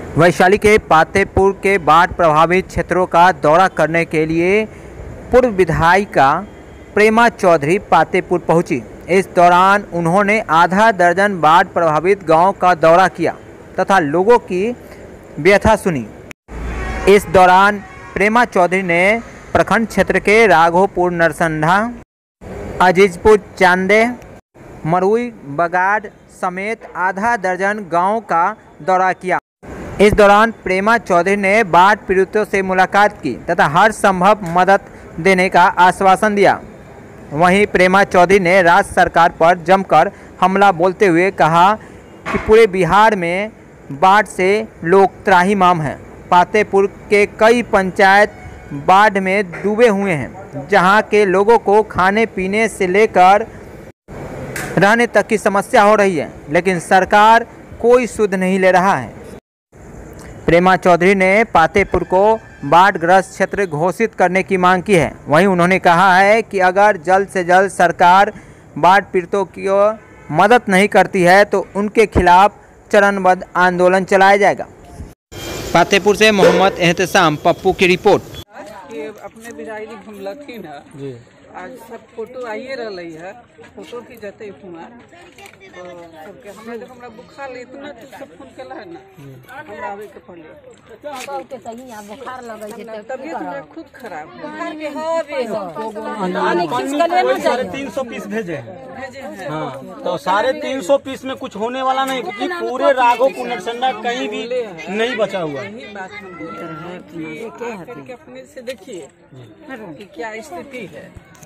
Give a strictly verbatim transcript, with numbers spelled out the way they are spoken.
वैशाली के पातेपुर के बाढ़ प्रभावित क्षेत्रों का दौरा करने के लिए पूर्व विधायिका प्रेमा चौधरी पातेपुर पहुंची। इस दौरान उन्होंने आधा दर्जन बाढ़ प्रभावित गांव का दौरा किया तथा लोगों की व्यथा सुनी। इस दौरान प्रेमा चौधरी ने प्रखंड क्षेत्र के राघोपुर, नरसंडा, अजीजपुर, चांदे, मरुई, बगाड़ समेत आधा दर्जन गांव का दौरा किया। इस दौरान प्रेमा चौधरी ने बाढ़ पीड़ितों से मुलाकात की तथा हर संभव मदद देने का आश्वासन दिया। वहीं प्रेमा चौधरी ने राज्य सरकार पर जमकर हमला बोलते हुए कहा कि पूरे बिहार में बाढ़ से लोग त्राहिमाम हैं। पातेपुर के कई पंचायत बाढ़ में डूबे हुए हैं, जहां के लोगों को खाने पीने से लेकर रहने तक की समस्या हो रही है, लेकिन सरकार कोई सुध नहीं ले रहा है। प्रेमा चौधरी ने पातेपुर को बाढ़ग्रस्त क्षेत्र घोषित करने की मांग की है। वहीं उन्होंने कहा है कि अगर जल्द से जल्द सरकार बाढ़ पीड़ितों की मदद नहीं करती है तो उनके खिलाफ चरणबद्ध आंदोलन चलाया जाएगा। पातेपुर से मोहम्मद एहतसाम, पप्पू की रिपोर्ट। अपने बिराइली घूमलखिन है जी, आज सब फोटो आइए रही है, फोटो की जते हुआ तो सबके हमरा जब हमरा बुखार ले इतना तो सब फोन केला है ना, हमरा आवे के पड़ले सबके सही आ बुखार लगे छै त तबीयत हमरा खूब खराब बुखार के हवे साढ़े तीन सौ पीस भेजे हैं। हाँ, तो साढ़े तीन सौ पीस में कुछ होने वाला नहीं, क्योंकि पूरे राघोपुर, नरसंडा कहीं भी नहीं बचा हुआ। यही बात हम बोल रहे हैं कि अपने से देखिए कि क्या स्थिति है।